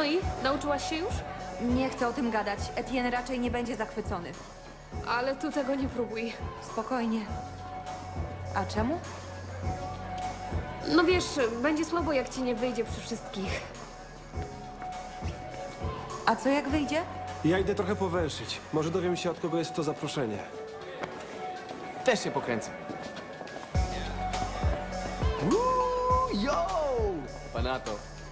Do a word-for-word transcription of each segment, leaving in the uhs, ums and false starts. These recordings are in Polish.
No i? Nauczyłaś się już? Nie chcę o tym gadać. Etienne raczej nie będzie zachwycony. Ale tu tego nie próbuj. Spokojnie. A czemu? No wiesz, będzie słabo, jak ci nie wyjdzie przy wszystkich. A co jak wyjdzie? Ja idę trochę powęszyć. Może dowiem się, od kogo jest to zaproszenie. Też się pokręcę. Uuu, yo! Panato.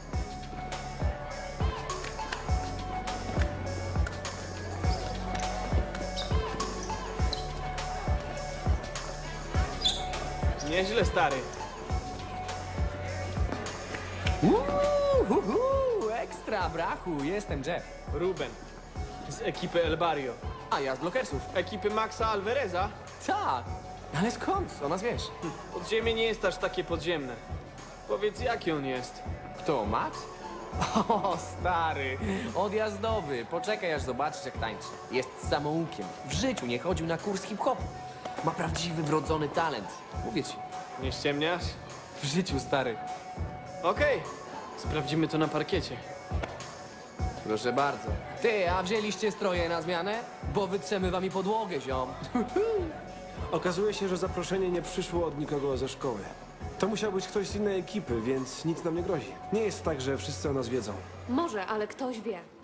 Nieźle, stary. Uuu, hu, hu, ekstra, brachu, jestem Jeff. Ruben. Z ekipy El Barrio. A ja z Blokersów. Ekipy Maxa Alvareza. Tak, ale skąd? O nas wiesz. Podziemie nie jest aż takie podziemne. Powiedz, jaki on jest. Kto, Max? O, stary, odjazdowy. Poczekaj, aż zobaczysz, jak tańczy. Jest samoukiem. W życiu nie chodził na kurs hip-hopu. Ma prawdziwy, wrodzony talent. Mówię ci, Nie ściemniasz? w życiu, stary. Okej. Sprawdzimy to na parkiecie. Proszę bardzo. Ty, a wzięliście stroje na zmianę? Bo wytrzemy wami podłogę, ziom. Okazuje się, że zaproszenie nie przyszło od nikogo ze szkoły. To musiał być ktoś z innej ekipy, więc nic nam nie grozi. Nie jest tak, że wszyscy o nas wiedzą. Może, ale ktoś wie.